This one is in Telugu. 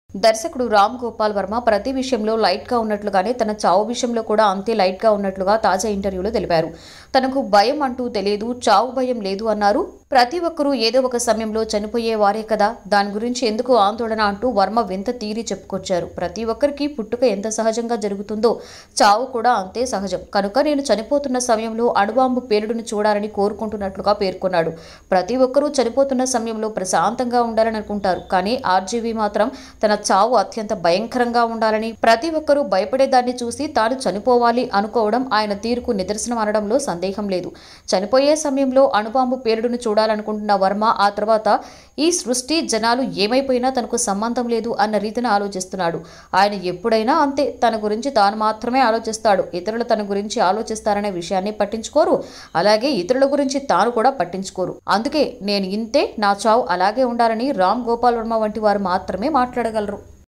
దర్శకుడు రామ్ గోపాల్ వర్మ ప్రతి విషయంలో లైట్ గా ఉన్నట్లుగానే తన చావు విషయంలో కూడా అంతే లైట్ గా ఉన్నట్లుగా తాజా ఇంటర్వ్యూలో తెలిపారు. తనకు భయం అంటూ తెలియదు, చావు భయం లేదు అన్నారు. ప్రతి ఒక్కరూ ఏదో ఒక సమయంలో చనిపోయేవారే కదా, దాని గురించి ఎందుకు ఆందోళన అంటూ వర్మ వింత తీరి చెప్పుకొచ్చారు. ప్రతి ఒక్కరికి పుట్టుక ఎంత సహజంగా జరుగుతుందో చావు కూడా అంతే సహజం. కనుక నేను చనిపోతున్న సమయంలో అణుబాంబు పేలుడును చూడాలని కోరుకుంటున్నట్లుగా పేర్కొన్నాడు. ప్రతి ఒక్కరూ చనిపోతున్న సమయంలో ప్రశాంతంగా ఉండాలని అనుకుంటారు, కానీ ఆర్జీవీ మాత్రం తన చావు అత్యంత భయంకరంగా ఉండాలని, ప్రతి ఒక్కరూ భయపడేదాన్ని చూసి తాను చనిపోవాలి అనుకోవడం ఆయన తీరుకు నిదర్శనం అనడంలో సందేహం లేదు. చనిపోయే సమయంలో అణుబాంబు పేలుడును చూడాలనుకుంటున్న వర్మ ఆ తర్వాత ఈ సృష్టి జనాలు ఏమైపోయినా తనకు సంబంధం లేదు అన్న రీతిని ఆలోచిస్తున్నాడు. ఆయన ఎప్పుడైనా అంతే, తన గురించి తాను మాత్రమే ఆలోచిస్తాడు. ఇతరులు తన గురించి ఆలోచిస్తారనే విషయాన్ని పట్టించుకోరు, అలాగే ఇతరుల గురించి తాను కూడా పట్టించుకోరు. అందుకే నేను ఇంతే, నా చావు అలాగే ఉండాలని రామ్ గోపాల్ వర్మ వంటి వారు మాత్రమే మాట్లాడగలరు.